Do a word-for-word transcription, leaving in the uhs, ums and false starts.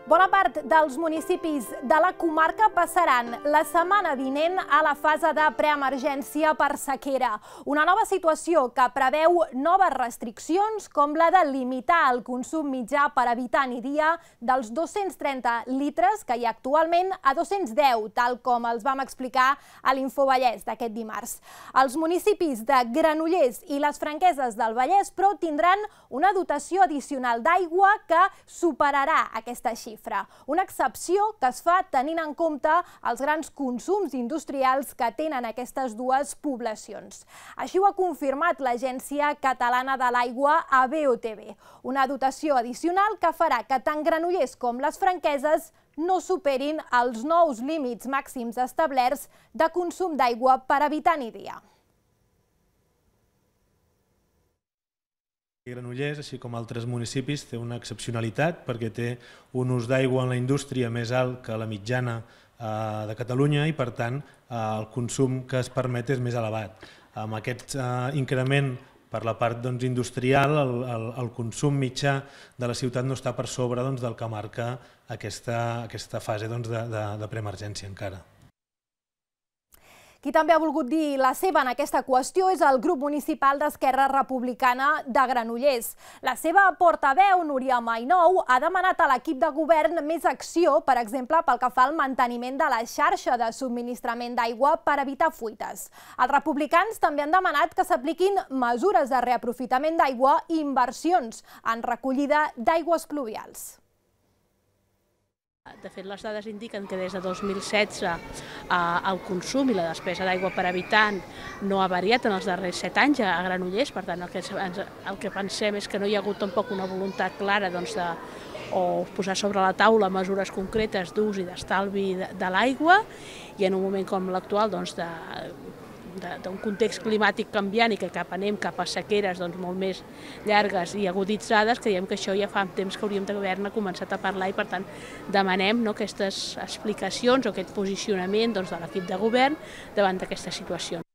Bona part dels municipis de la comarca passaran la setmana vinent a la fase de preemergència per sequera. Una nova situació que preveu noves restriccions, com la de limitar el consum mitjà per habitant i dia dels dos-cents trenta litres que hi ha actualment a dos-cents deu, tal com els vam explicar a l'Infovallès d'aquest dimarts. Els municipis de Granollers i les Franqueses del Vallès, però, tindran una dotació addicional d'aigua que superarà aquesta xifra. Una excepció que es fa tenint en compte els grans consums industrials que tenen aquestes dues poblacions. Així ho ha confirmat l'Agència Catalana de l'Aigua a B O T V. Una dotació addicional que farà que tant Granollers com les Franqueses no superin els nous límits màxims establerts de consum d'aigua per habitant i dia. Granollers, així com altres municipis, té una excepcionalitat perquè té un ús d'aigua en la indústria més alt que la mitjana de Catalunya i, per tant, el consum que es permet és més elevat. Amb aquest increment per la part industrial, el consum mitjà de la ciutat no està per sobre del que marca aquesta fase de preemergència encara. Qui també ha volgut dir la seva en aquesta qüestió és el grup municipal d'Esquerra Republicana de Granollers. La seva portaveu, Núria Mainou, ha demanat a l'equip de govern més acció, per exemple, pel que fa al manteniment de la xarxa de subministrament d'aigua per evitar fuites. Els republicans també han demanat que s'apliquin mesures de reaprofitament d'aigua i inversions en recollida d'aigües pluvials. De fet, les dades indiquen que des de dos mil setze el consum i la despesa d'aigua per habitant no ha variat en els darrers set anys a Granollers, per tant el que pensem és que no hi ha hagut tampoc una voluntat clara de posar sobre la taula mesures concretes d'ús i d'estalvi de l'aigua, i en un moment com l'actual d'un context climàtic canviant i que cap anem cap a sequeres molt més llargues i aguditzades, creiem que això ja fa temps que hauríem d'haver-ne començat a parlar i, per tant, demanem aquestes explicacions o aquest posicionament de l'equip de govern davant d'aquesta situació.